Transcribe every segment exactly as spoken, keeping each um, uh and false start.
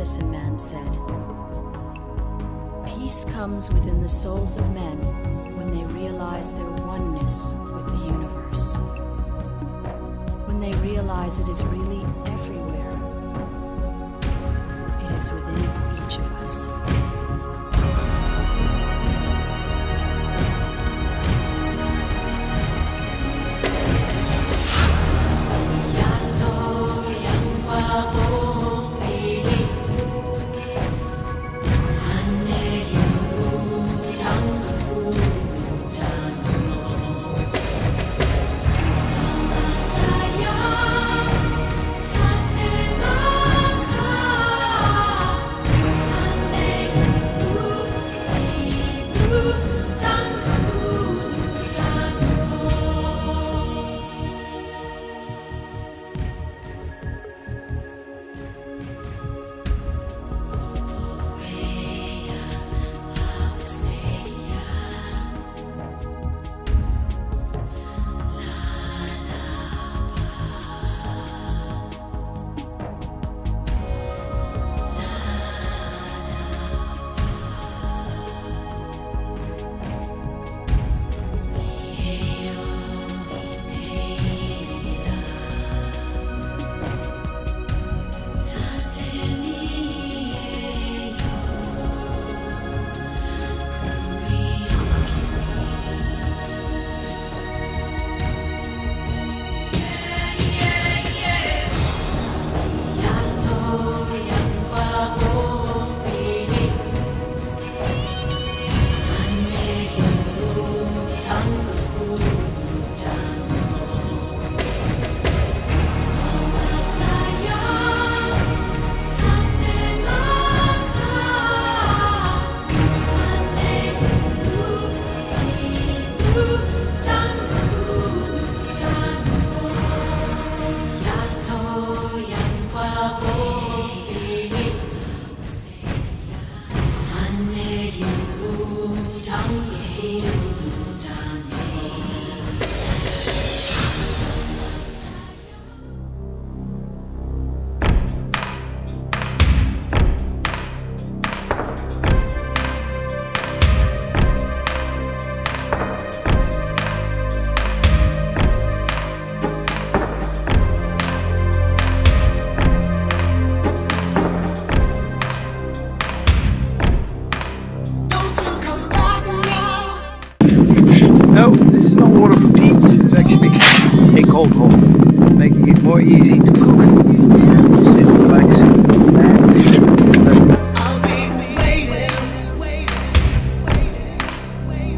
medicine man said, "Peace comes within the souls of men when they realize their oneness with the universe. When they realize it is really everywhere. It is within each of us." No, this is not water for tea. This is actually a cold hole, making it more easy to cook. Sit, relax, and I'll be waiting, waiting, waiting,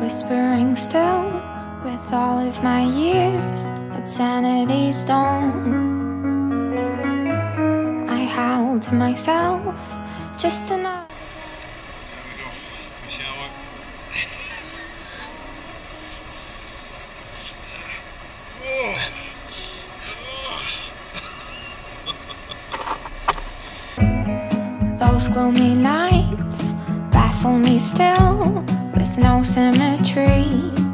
whispering still with all of my years at sanity's dawn. I howl to myself just enough. Those gloomy nights baffle me still with no symmetry.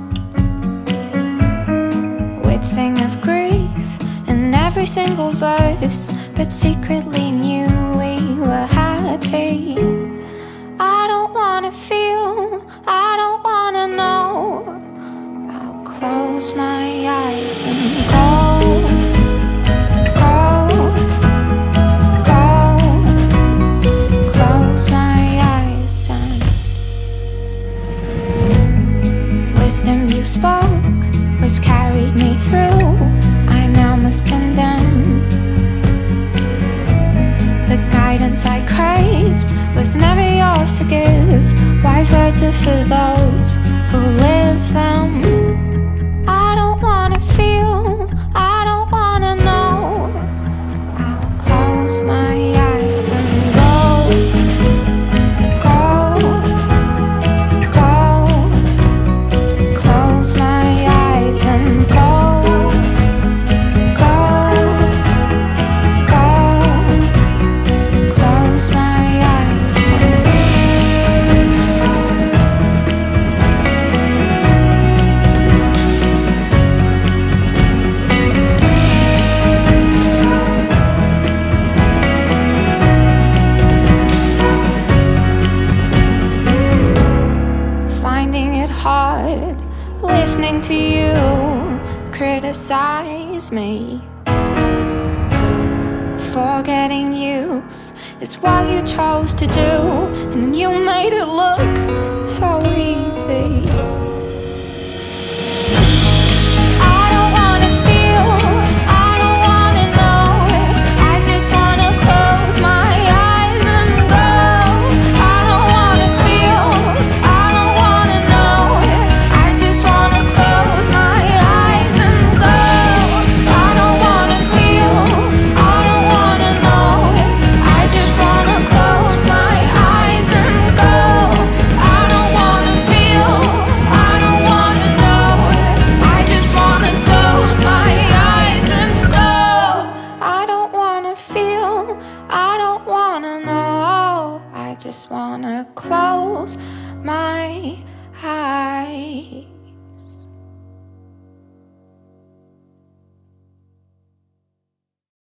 We'd sing of grief in every single verse, but secretly knew we were happy. I don't wanna feel, I don't wanna know. I'll close my eyes and go. You spoke, which carried me through, I now must condemn. The guidance I craved was never yours to give. Wise words are for those who live them. I don't wanna feel, I don't wanna know. I'll close my eyes and go. Hard listening to you criticize me. Forgetting youth is what you chose to do, and you made it look so easy. I don't wanna feel, I don't wanna know. I just wanna close my eyes and go. I don't wanna feel, I don't wanna know. I just wanna close my eyes and go. I don't wanna feel, I don't wanna know. I just wanna close my eyes and go. I don't wanna feel, I don't wanna know. I just wanna close my eyes and go. I don't wanna feel, I don't wanna know. I just wanna close my eyes.